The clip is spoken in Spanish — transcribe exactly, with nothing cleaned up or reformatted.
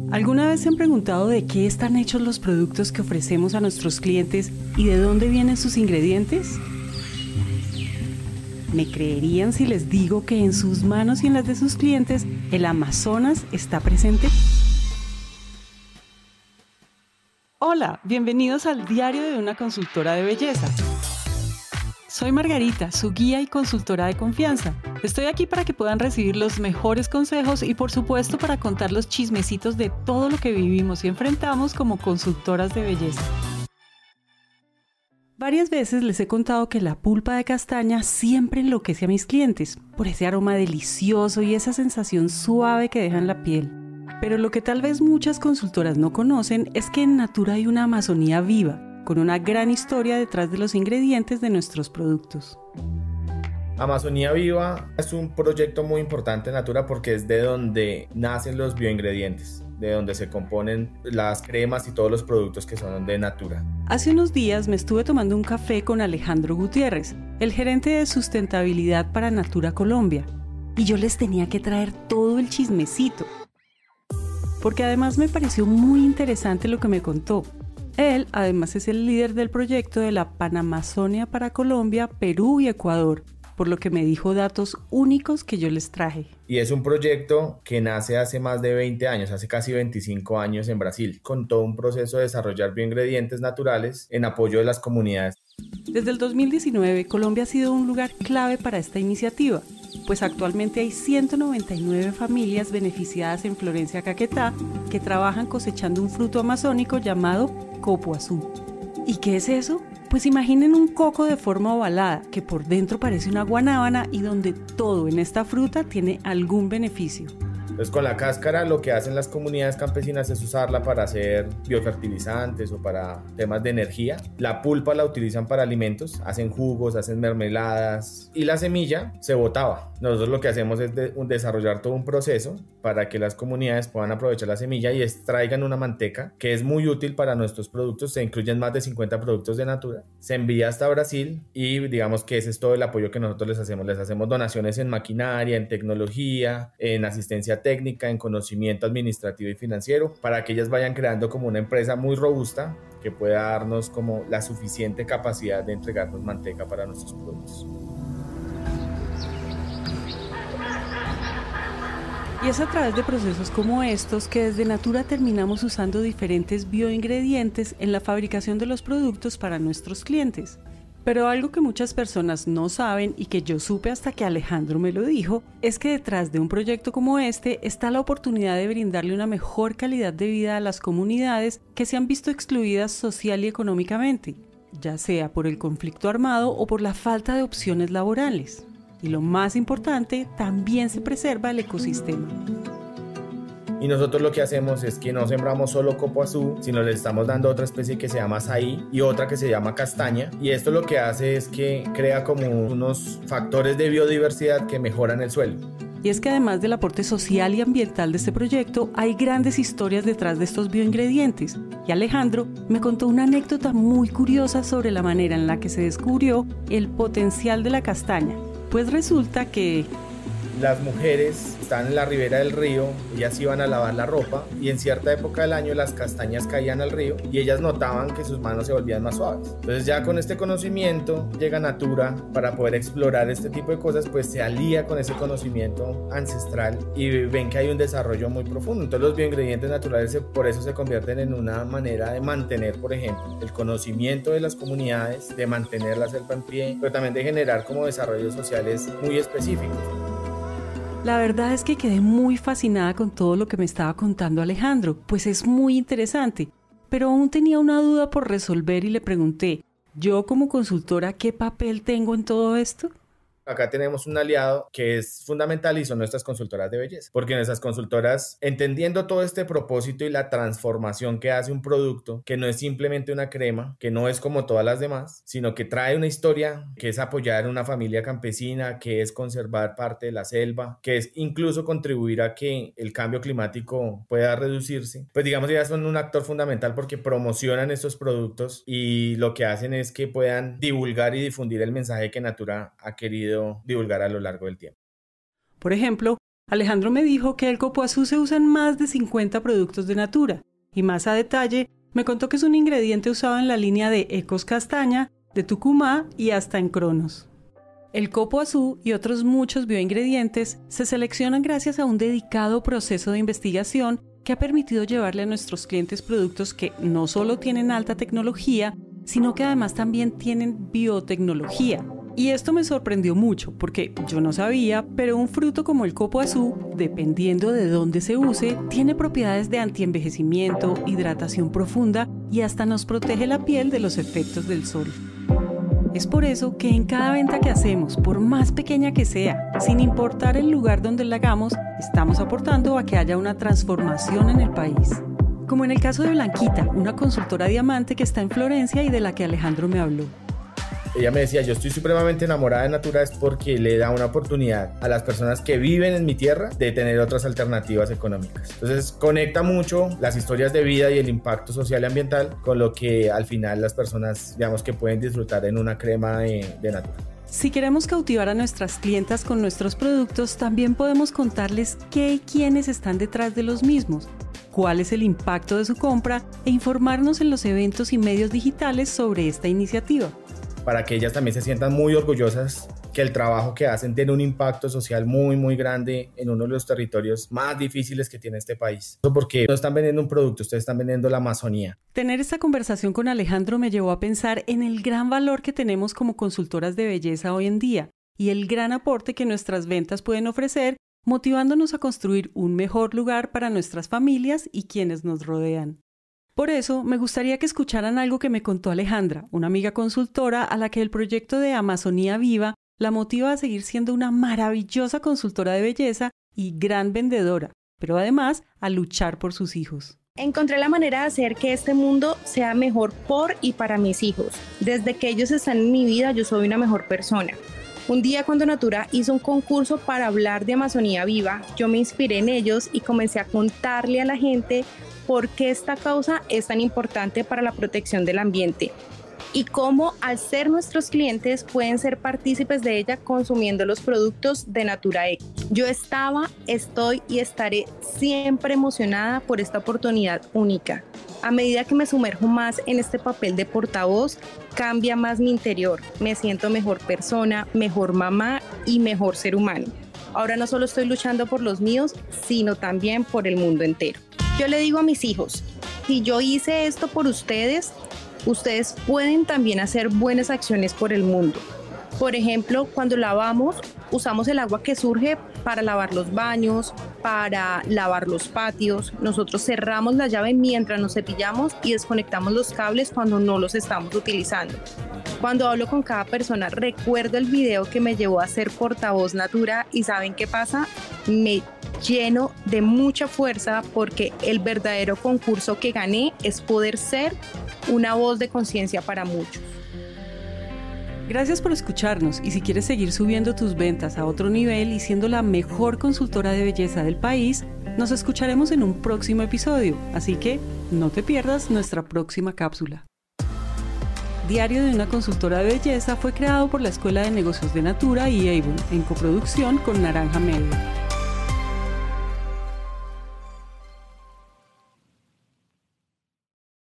¿Alguna vez se han preguntado de qué están hechos los productos que ofrecemos a nuestros clientes y de dónde vienen sus ingredientes? ¿Me creerían si les digo que en sus manos y en las de sus clientes el Amazonas está presente? Hola, bienvenidos al diario de una consultora de belleza. Soy Margarita, su guía y consultora de confianza. Estoy aquí para que puedan recibir los mejores consejos y, por supuesto, para contar los chismecitos de todo lo que vivimos y enfrentamos como consultoras de belleza. Varias veces les he contado que la pulpa de castaña siempre enloquece a mis clientes por ese aroma delicioso y esa sensación suave que deja en la piel. Pero lo que tal vez muchas consultoras no conocen es que en Natura hay una Amazonía viva, con una gran historia detrás de los ingredientes de nuestros productos. Amazonía Viva es un proyecto muy importante en Natura porque es de donde nacen los bioingredientes, de donde se componen las cremas y todos los productos que son de Natura. Hace unos días me estuve tomando un café con Alejandro Gutiérrez, el gerente de sustentabilidad para Natura Colombia, y yo les tenía que traer todo el chismecito, porque además me pareció muy interesante lo que me contó. Él, además, es el líder del proyecto de la Panamazonia para Colombia, Perú y Ecuador, por lo que me dijo datos únicos que yo les traje. Y es un proyecto que nace hace más de veinte años, hace casi veinticinco años en Brasil, con todo un proceso de desarrollar bioingredientes naturales en apoyo de las comunidades. Desde el dos mil diecinueve, Colombia ha sido un lugar clave para esta iniciativa, pues actualmente hay ciento noventa y nueve familias beneficiadas en Florencia, Caquetá, que trabajan cosechando un fruto amazónico llamado copoazú. ¿Y qué es eso? Pues imaginen un coco de forma ovalada, que por dentro parece una guanábana y donde todo en esta fruta tiene algún beneficio. Entonces, con la cáscara lo que hacen las comunidades campesinas es usarla para hacer biofertilizantes o para temas de energía. La pulpa la utilizan para alimentos, hacen jugos, hacen mermeladas, y la semilla se botaba. Nosotros lo que hacemos es de, desarrollar todo un proceso para que las comunidades puedan aprovechar la semilla y extraigan una manteca que es muy útil para nuestros productos. Se incluyen más de cincuenta productos de Natura. Se envía hasta Brasil y digamos que ese es todo el apoyo que nosotros les hacemos. Les hacemos donaciones en maquinaria, en tecnología, en asistencia técnica, en conocimiento administrativo y financiero, para que ellas vayan creando como una empresa muy robusta que pueda darnos como la suficiente capacidad de entregarnos manteca para nuestros productos. Y es a través de procesos como estos que desde Natura terminamos usando diferentes bioingredientes en la fabricación de los productos para nuestros clientes. Pero algo que muchas personas no saben y que yo supe hasta que Alejandro me lo dijo, es que detrás de un proyecto como este está la oportunidad de brindarle una mejor calidad de vida a las comunidades que se han visto excluidas social y económicamente, ya sea por el conflicto armado o por la falta de opciones laborales. Y lo más importante, también se preserva el ecosistema. Y nosotros lo que hacemos es que no sembramos solo copoazú, sino le estamos dando otra especie que se llama azaí y otra que se llama castaña. Y esto lo que hace es que crea como unos factores de biodiversidad que mejoran el suelo. Y es que además del aporte social y ambiental de este proyecto, hay grandes historias detrás de estos bioingredientes. Y Alejandro me contó una anécdota muy curiosa sobre la manera en la que se descubrió el potencial de la castaña. Pues resulta que las mujeres están en la ribera del río, ellas iban a lavar la ropa y en cierta época del año las castañas caían al río y ellas notaban que sus manos se volvían más suaves. Entonces ya con este conocimiento llega Natura para poder explorar este tipo de cosas, pues se alía con ese conocimiento ancestral y ven que hay un desarrollo muy profundo. Entonces los bioingredientes naturales por eso se convierten en una manera de mantener, por ejemplo, el conocimiento de las comunidades, de mantener la selva en pie, pero también de generar como desarrollos sociales muy específicos. La verdad es que quedé muy fascinada con todo lo que me estaba contando Alejandro, pues es muy interesante, pero aún tenía una duda por resolver y le pregunté, ¿yo como consultora qué papel tengo en todo esto? Acá tenemos un aliado que es fundamental y son nuestras consultoras de belleza, porque nuestras consultoras, entendiendo todo este propósito y la transformación que hace un producto, que no es simplemente una crema, que no es como todas las demás, sino que trae una historia, que es apoyar una familia campesina, que es conservar parte de la selva, que es incluso contribuir a que el cambio climático pueda reducirse, pues digamos que ya son un actor fundamental porque promocionan estos productos y lo que hacen es que puedan divulgar y difundir el mensaje que Natura ha querido divulgar a lo largo del tiempo. Por ejemplo, Alejandro me dijo que el copoazú se usa en más de cincuenta productos de Natura y más a detalle me contó que es un ingrediente usado en la línea de Ecos Castaña, de Tucumá y hasta en Cronos. El copoazú y otros muchos bioingredientes se seleccionan gracias a un dedicado proceso de investigación que ha permitido llevarle a nuestros clientes productos que no solo tienen alta tecnología, sino que además también tienen biotecnología. Y esto me sorprendió mucho porque yo no sabía, pero un fruto como el copoazú, dependiendo de dónde se use, tiene propiedades de antienvejecimiento, hidratación profunda y hasta nos protege la piel de los efectos del sol. Es por eso que en cada venta que hacemos, por más pequeña que sea, sin importar el lugar donde la hagamos, estamos aportando a que haya una transformación en el país. Como en el caso de Blanquita, una consultora diamante que está en Florencia y de la que Alejandro me habló. Ella me decía, yo estoy supremamente enamorada de Natura es porque le da una oportunidad a las personas que viven en mi tierra de tener otras alternativas económicas. Entonces conecta mucho las historias de vida y el impacto social y ambiental con lo que al final las personas, digamos, que pueden disfrutar en una crema de, de Natura. Si queremos cautivar a nuestras clientas con nuestros productos, también podemos contarles qué y quiénes están detrás de los mismos, cuál es el impacto de su compra e informarnos en los eventos y medios digitales sobre esta iniciativa. Para que ellas también se sientan muy orgullosas que el trabajo que hacen tiene un impacto social muy muy grande en uno de los territorios más difíciles que tiene este país. Porque no están vendiendo un producto, ustedes están vendiendo la Amazonía. Tener esta conversación con Alejandro me llevó a pensar en el gran valor que tenemos como consultoras de belleza hoy en día y el gran aporte que nuestras ventas pueden ofrecer, motivándonos a construir un mejor lugar para nuestras familias y quienes nos rodean. Por eso, me gustaría que escucharan algo que me contó Alejandra, una amiga consultora a la que el proyecto de Amazonía Viva la motiva a seguir siendo una maravillosa consultora de belleza y gran vendedora, pero además a luchar por sus hijos. Encontré la manera de hacer que este mundo sea mejor por y para mis hijos. Desde que ellos están en mi vida, yo soy una mejor persona. Un día cuando Natura hizo un concurso para hablar de Amazonía Viva, yo me inspiré en ellos y comencé a contarle a la gente por qué esta causa es tan importante para la protección del ambiente y cómo al ser nuestros clientes pueden ser partícipes de ella consumiendo los productos de Natura Eco. Yo estaba, estoy y estaré siempre emocionada por esta oportunidad única. A medida que me sumerjo más en este papel de portavoz, cambia más mi interior. Me siento mejor persona, mejor mamá y mejor ser humano. Ahora no solo estoy luchando por los míos, sino también por el mundo entero. Yo le digo a mis hijos, si yo hice esto por ustedes, ustedes pueden también hacer buenas acciones por el mundo. Por ejemplo, cuando lavamos, usamos el agua que surge para lavar los baños, para lavar los patios. Nosotros cerramos la llave mientras nos cepillamos y desconectamos los cables cuando no los estamos utilizando. Cuando hablo con cada persona, recuerdo el video que me llevó a ser portavoz Natura y ¿saben qué pasa? Me lleno de mucha fuerza porque el verdadero concurso que gané es poder ser una voz de conciencia para muchos. Gracias por escucharnos y si quieres seguir subiendo tus ventas a otro nivel y siendo la mejor consultora de belleza del país, nos escucharemos en un próximo episodio, así que no te pierdas nuestra próxima cápsula. Diario de una consultora de belleza fue creado por la Escuela de Negocios de Natura y Avon en coproducción con Naranja Media.